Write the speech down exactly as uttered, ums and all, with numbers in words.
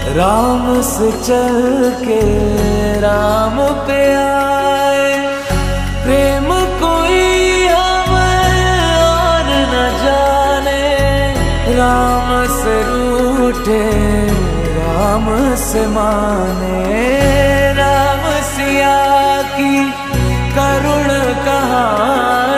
राम से चल के राम पे आए, प्रेम कोई हमें और न जाने। राम से रूठे राम से माने, राम सिया की करुण कहानी।